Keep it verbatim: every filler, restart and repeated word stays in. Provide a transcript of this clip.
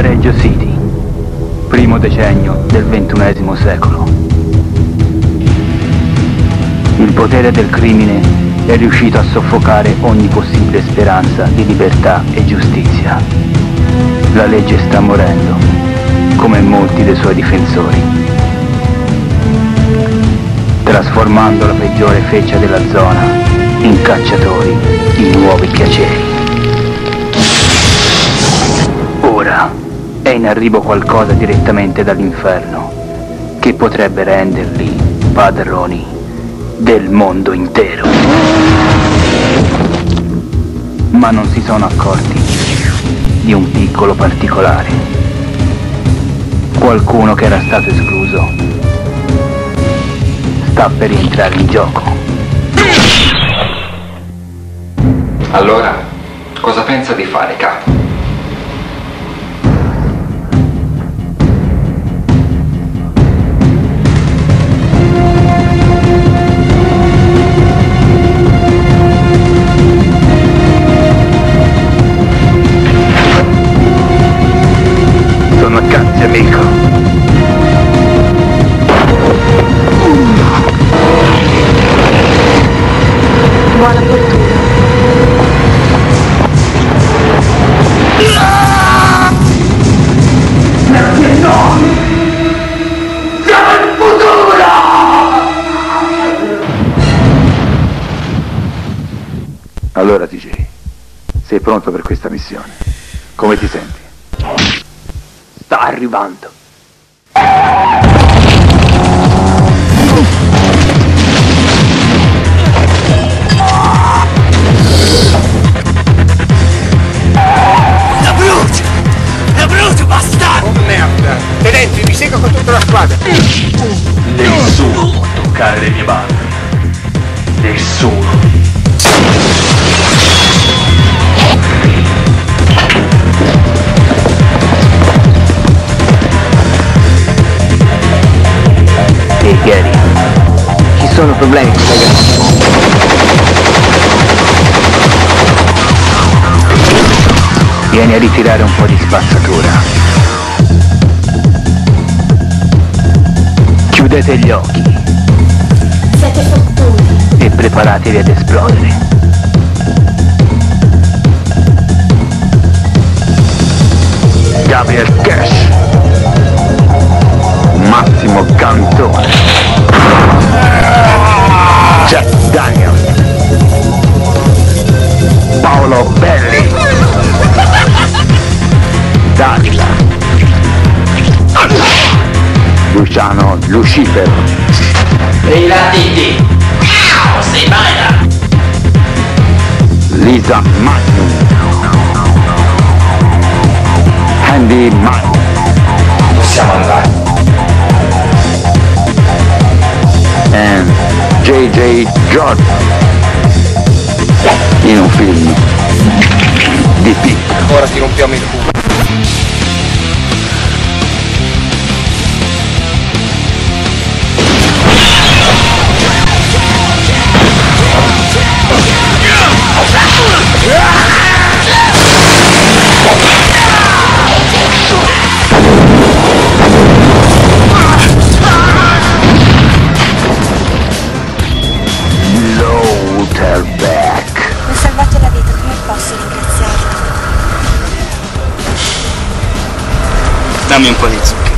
Viareggio City, primo decennio del ventunesimo secolo. Il potere del crimine è riuscito a soffocare ogni possibile speranza di libertà e giustizia. La legge sta morendo, come molti dei suoi difensori, trasformando la peggiore feccia della zona in cacciatori di nuovi piaceri. Ora è in arrivo qualcosa direttamente dall'inferno che potrebbe renderli padroni del mondo intero. Ma non si sono accorti di un piccolo particolare. Qualcuno che era stato escluso sta per entrare in gioco. Allora, cosa pensa di fare, capo? Sono a cazzo, amico. Buona fortuna. Perché noi siamo il futuro! Allora T J, sei pronto per questa missione? Come ti senti? Sta arrivando. La brucia! La brucia, bastardo! Oh merda! Tenenti, vi seguo con tutta la squadra! Nessuno può toccare le mie mani. Nessuno. Ehi Gary, ci sono problemi con ragazzi. Vieni a ritirare un po' di spazzatura. Chiudete gli occhi. Siete fottuti. E preparatevi ad esplodere. Gabriel Cash, Massimo Cantone, Jack Daniel, Paolo Belli, Dalila, Luciano Lucifero, Ehi latiti! Sei bella! Lisa Magnum, Andy Magnum. Possiamo andare. And J J Jordan in un film di picco. Ora ti rompiamo il culo. Back. Mi hai salvato la vita, come posso ringraziarti? Dammi un po' di zucchero.